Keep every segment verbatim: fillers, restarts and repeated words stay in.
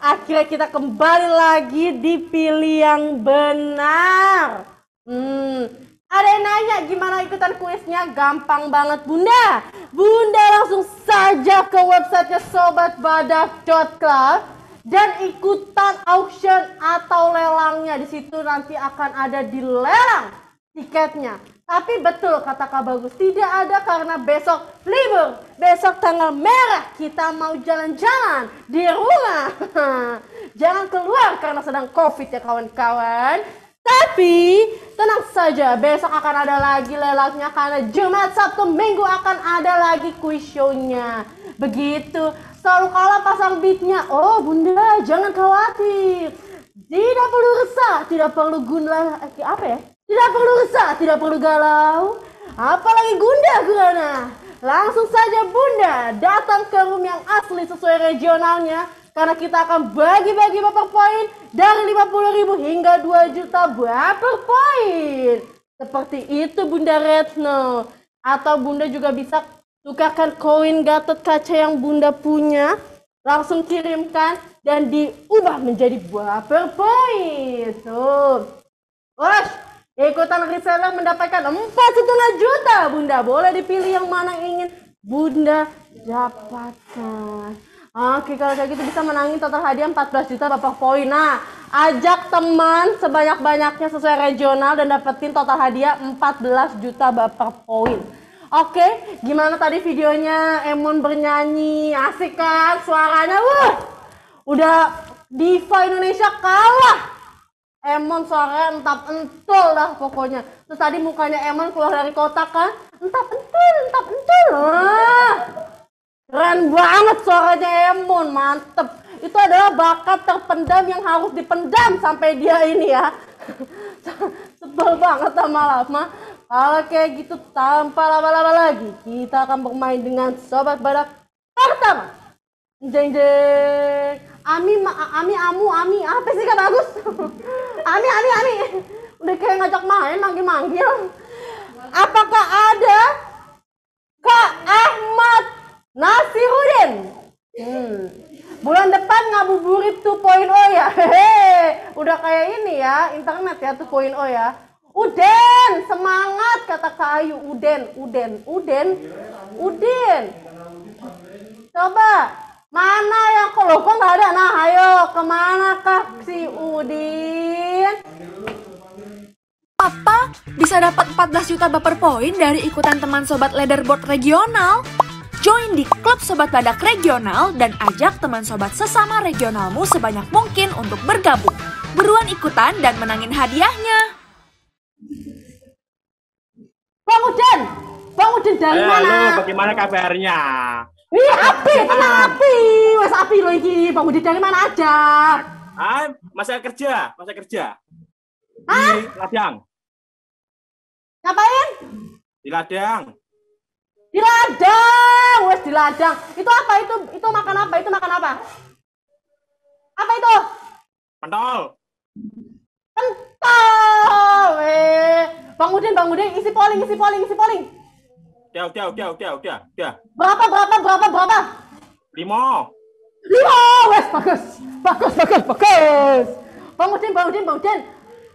akhirnya kita kembali lagi di Pilih Yang Benar. Hmm, ada yang nanya gimana ikutan kuisnya? Gampang banget Bunda. Bunda langsung saja ke websitenya sobat badak dot club dan ikutan auction atau lelangnya. Di situ nanti akan ada dilelang tiketnya. Tapi betul kata Kak Bagus, tidak ada karena besok libur. Besok tanggal merah, kita mau jalan-jalan di rumah. Jangan keluar karena sedang COVID ya kawan-kawan. Tapi tenang saja, besok akan ada lagi lelangnya karena Jumat, Sabtu, Minggu akan ada lagi quiz show-nya. Begitu, selalu kalah pasang beatnya. Oh Bunda, jangan khawatir. Tidak perlu resah, tidak perlu guna, eh, apa ya? Tidak perlu resah, tidak perlu galau, apalagi gundah gulana. Langsung saja Bunda datang ke room yang asli sesuai regionalnya, karena kita akan bagi-bagi bumper poin dari lima puluh ribu hingga dua juta bumper poin. Seperti itu Bunda Retno. Atau Bunda juga bisa tukarkan koin Gatot Kaca yang Bunda punya, langsung kirimkan dan diubah menjadi bumper poin. Tuh. Wash. Ikutan reseller mendapatkan empat setengah juta. Bunda boleh dipilih yang mana ingin Bunda dapatkan. Oke, kalau kayak gitu bisa menangin total hadiah empat belas juta bumper poin. Nah, ajak teman sebanyak-banyaknya sesuai regional dan dapetin total hadiah empat belas juta bumper poin. Oke, gimana tadi videonya Emon bernyanyi? Asik kan suaranya? Wuh, udah diva Indonesia kalah. Emon suaranya entap entul dah pokoknya. Terus tadi mukanya Emon keluar dari kotak kan, entap entul, entap entul. Ah, keren banget suaranya Emon, mantep. Itu adalah bakat terpendam yang harus dipendam sampai dia ini ya. Sebel banget lama-lama. Kalau kayak gitu tanpa lama-lama lagi, kita akan bermain dengan sobat badak pertama. Jeng jeng. Ami, ma, Ami, Amu, Ami, apa sih Kak Bagus? Ami, Ami, Ami, udah kayak ngajak main, manggil-manggil. Apakah ada Kak Ahmad Nasiruddin? Hmm. Bulan depan ngabuburit dua titik nol ya, hehe. Udah kayak ini ya, internet ya dua titik nol ya. Uden, semangat kata Kak Ayu. Uden, Uden, Uden, Uden. Coba. Mana yang kalau kok nggak ada? Nah, ayo kemana kah si Udin? Apa? Bisa dapat empat belas juta bumper poin dari ikutan teman sobat leaderboard regional? Join di klub sobat badak regional dan ajak teman sobat sesama regionalmu sebanyak mungkin untuk bergabung. Buruan ikutan dan menangin hadiahnya. Bang Udin, Bang Udin dari eh, mana? Halo, bagaimana kabarnya? Wih, api, api, wes api lo iki. Bang Udin dari mana aja? Ah, masa kerja, masa kerja. Hah? Di ladang. Ngapain? Di ladang. Di ladang, wes di ladang. Itu apa itu? Itu makan apa? Itu makan apa? Apa itu? Pentol. Pentol. Weh. Bang Udin, Bang Udin, isi polling, isi polling, isi polling. Udah, udah, udah, udah, udah, udah. Berapa, berapa, berapa, berapa? Lima. Lima, wes bagus, bagus, bagus, bagus. Bang Udin, Bang Udin, Bang Udin.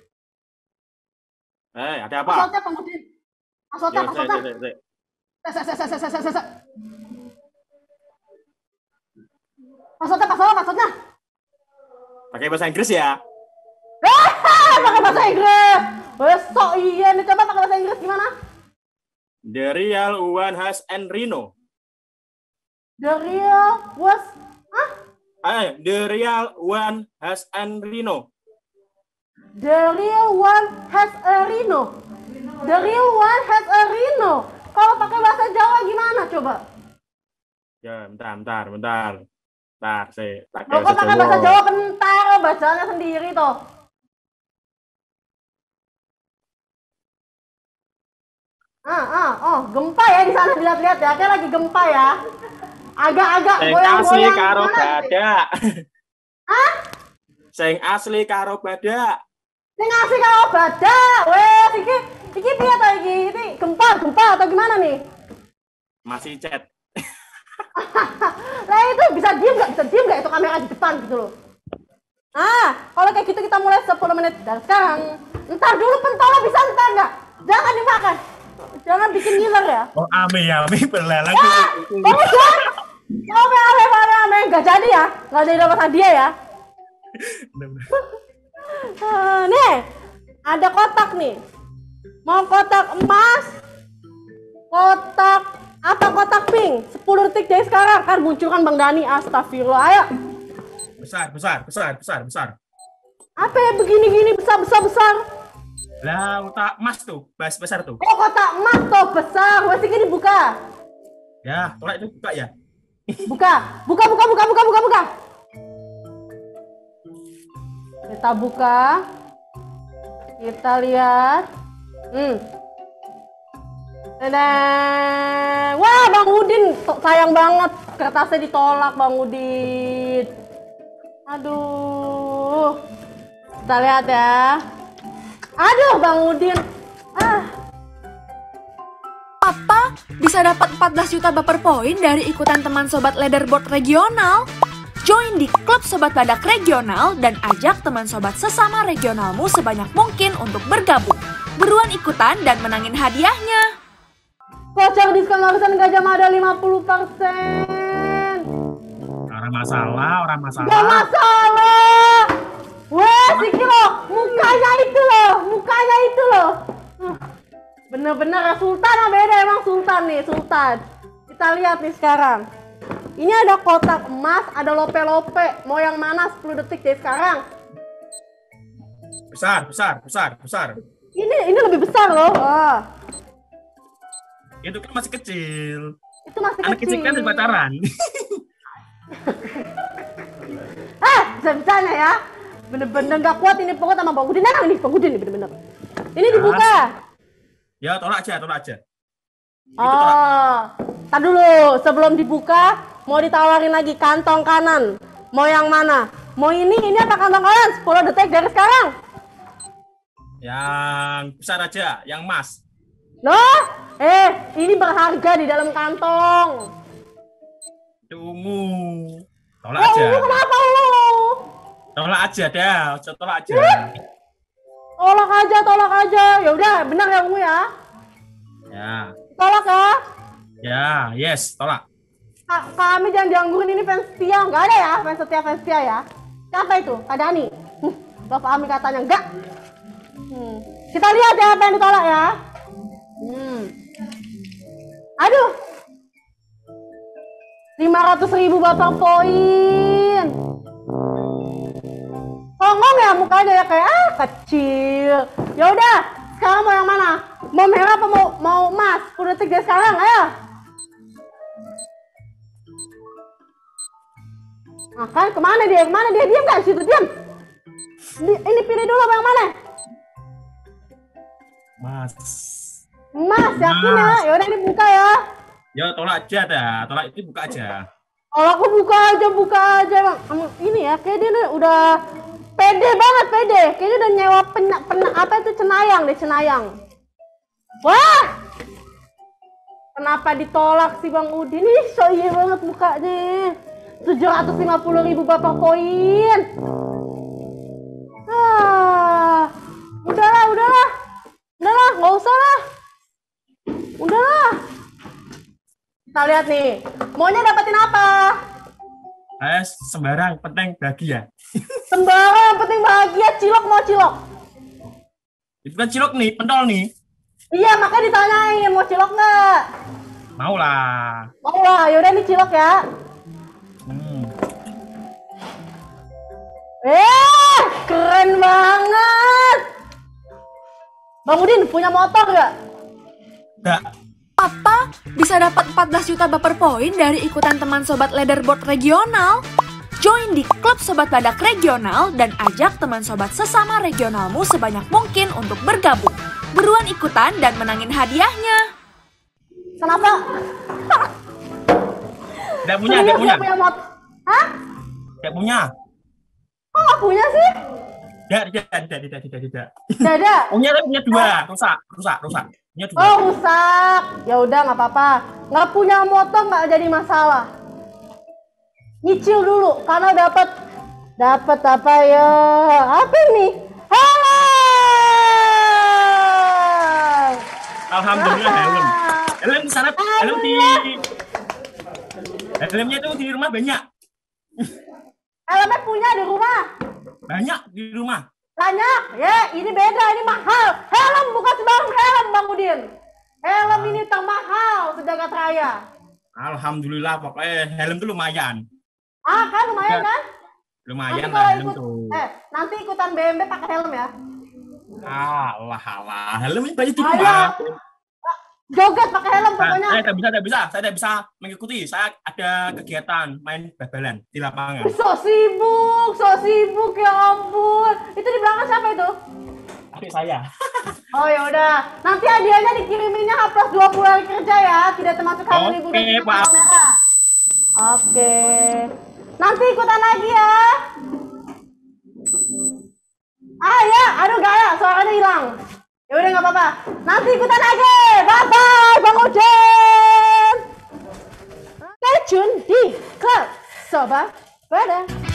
Eh, ada apa? Maksudnya Bang Udin. Maksudnya, Ya, maksudnya. saya, saya, saya. Ses, ses, ses, ses, ses, ses, ses. Maksudnya, maksudnya, maksudnya. Pakai bahasa Inggris ya? Eh, pakai bahasa Inggris. Besok iya nih, coba pakai bahasa Inggris gimana? The real one has and Reno. The real was, ah? Eh, the real one has and Reno. The real one has a rhino. The real one has a rhino. Kalau pakai bahasa Jawa gimana coba? Ya, bentar, bentar, bentar. Bentar, saya pakai Kalau pakai bahasa Jawa bentar, bacanya sendiri toh. Ah, ah, oh, gempa ya di sana dilihat-lihat ya. Kayak lagi gempa ya. Agak-agak Sing goyang-goyang. asli karo Gimana? badak. Hah? Sing asli karo badak. Sing asli karo badak. Wes, iki iki piye to iki? Ini gempa, gempa atau gimana nih? Masih chat. Lah itu bisa diem nggak? Bisa diem nggak itu kamera di depan gitu loh? Ah, kalau kayak gitu kita mulai sepuluh menit dari sekarang. Ntar dulu pentolnya bisa ntar nggak? Jangan dimakan. Jangan bikin ngiler ya. Oh, ame ame belalang. Ah, kamu jangan. Ame ame ame ame nggak jadi ya? Nggak jadi dapat hadiah ya? Uh, nih, ada kotak nih. Mau kotak emas, kotak apa kotak pink? sepuluh detik dari sekarang kan munculkan Bang Dani. Astagfirullah, ayo. Besar, besar, besar, besar, besar. Apa ya begini-gini besar besar besar? Lah, kotak emas tuh, bas besar tuh. Oh kotak emas tuh besar, masih gini buka. Ya, tolak itu buka ya. Buka, buka, buka, buka, buka, buka, buka. Kita buka. Kita lihat. Hmm. Tadang. Wah, Bang Udin, sayang banget kertasnya ditolak, Bang Udin. Aduh. Kita lihat ya. Aduh, Bang Udin. Ah. Papa bisa dapat empat belas juta baper poin dari ikutan teman sobat leaderboard regional. Join di klub sobat badak regional dan ajak teman sobat sesama regionalmu sebanyak mungkin untuk bergabung. Buruan ikutan dan menangin hadiahnya. Voucher diskon lapisan Gajah Mada lima puluh persen. Orang masalah, orang masalah. Gak masalah. Wah, si Kilo, mukanya itu loh, mukanya itu loh. Bener-bener ya, Sultan ah, beda emang Sultan nih, Sultan. Kita lihat nih sekarang. Ini ada kotak emas, ada lope-lope. Mau yang mana sepuluh detik dari sekarang? Besar, besar, besar, besar. Ini ini lebih besar loh. Wah. Itu kan masih kecil. Itu masih Anak kecil kan pacaran. Ah, bisa-bisanya ya. Bener-bener gak kuat ini pokoknya sama Bang Udin. Nah, ini Bang Udin nih bener-bener. Ini dibuka. Ya, tolak aja, tolak aja. Oh, tar dulu. Sebelum dibuka, mau ditawarin lagi kantong kanan. Mau yang mana? Mau ini, ini apa kantong kanan? sepuluh detik dari sekarang. Yang besar aja, yang emas. Loh, eh, ini berharga di dalam kantong. Itu ungu. Tolak Oh, aja. ungu kenapa ungu? Tolak aja dah, tolak aja. Tolak aja, tolak aja. Ya udah, benar ya ungu ya. Ya. Tolak ya. Ya, yes, tolak. Kak, kami jangan dianggurin ini fans setia. Nggak ada ya fans setia, fans setia ya. Siapa itu? Kak Dani. Huh, Bapak Ami katanya enggak. Hmm. Kita lihat ya apa yang ditolak ya. Hmm. Aduh. lima ratus ribu bapak poin. Songong ya mukanya ya kayak ah kecil. Ya udah, sekarang mau yang mana? Mau merah apa mau mau emas? sepuluh detik dari sekarang, ayo. Nah, kan kemana dia? Kemana dia? Diam nggak situ? Diam. Di- Ini pilih dulu apa yang mana? Mas. Emas, yakin ya? Emas. Ya udah ini buka ya. Ya, tolak aja dah. Tolak itu buka aja. Kalau aku buka aja, buka aja bang. Em, Ini ya, kayak dia nih udah pede banget, pede. Kayaknya udah nyewa pena, pena, apa itu cenayang deh, cenayang. Wah, kenapa ditolak sih Bang Udin? Ih, so iya banget mukanya. tujuh ratus lima puluh ribu bapak koin. Ah, udahlah, udahlah. Udahlah, nggak usah lah. Udahlah. Kita lihat nih, maunya dapetin apa? Eh, sembarang, penting bahagia. Sembarang yang penting bahagia, cilok mau cilok. Itu kan cilok nih, pentol nih. Iya, makanya ditanyain mau cilok nggak? Mau lah. Mau lah, yaudah ini cilok ya. Hmm. Eh, keren banget. Bang Udin punya motor nggak? Enggak. Papa bisa dapat empat belas juta baper poin dari ikutan teman sobat leaderboard regional. Join di klub sobat badak regional dan ajak teman sobat sesama regionalmu sebanyak mungkin untuk bergabung. Buruan ikutan dan menangin hadiahnya. Kenapa? Enggak punya, enggak Serius punya. nggak punya motor? Hah? Enggak punya. Kok nggak punya sih? Tidak, tidak, tidak, tidak, tidak, tidak. Nggak ada. Punya tapi punya dua, rusak, rusak, rusak. Punya dua. Oh rusak. Ya udah nggak apa-apa. Nggak punya motor nggak jadi masalah. Nyicil dulu karena dapat Dapat apa ya? Apa ini? Helm! Alhamdulillah helm. Helm syarat helm di helmnya itu di rumah banyak. Helmnya punya di rumah. Banyak di rumah. Banyak. Ya, ini beda, ini mahal. Helm bukan sembarang helm, Bang Udin. Helm ini termahal sejagat raya. Alhamdulillah pokoknya helm tuh lumayan. Ah, kan lumayan kan? Lumayan Nanti lah kalau helm ikut, tuh. eh, nanti ikutan B M B pakai helm ya. Alah, alah. Helm ini banyak di Ayo. rumah. Joget pakai helm Nah, pokoknya. saya tidak bisa, tidak bisa. Saya tidak bisa mengikuti. Saya ada kegiatan main bal-balan di lapangan. So sibuk, so sibuk ya ampun. Itu di belakang siapa itu? Adik saya. Oh ya udah, nanti hadiahnya dikiriminnya H plus dua puluh hari kerja ya, tidak termasuk hari libur dan Oke, Pak. tanggal merah. Oke. Nanti ikutan lagi ya. Ah ya, aduh gaya, suaranya hilang. Ya udah nggak apa-apa. Nanti ikutan lagi. Bye bye, Bang Ujen. Stay tune di Klub Sobat Pada.